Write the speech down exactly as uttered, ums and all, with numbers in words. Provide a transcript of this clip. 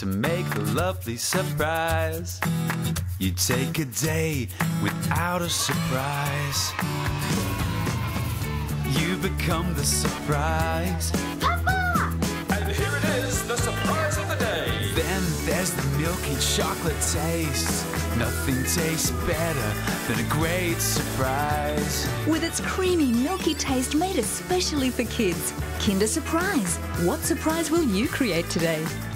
to make the lovely surprise. You take a day without a surprise. You become the surprise. Papa! And here it is, the surprise of the day. Then there's the milky chocolate taste. Nothing tastes better than a great surprise. With its creamy, milky taste made especially for kids. Kinder Surprise. What surprise will you create today?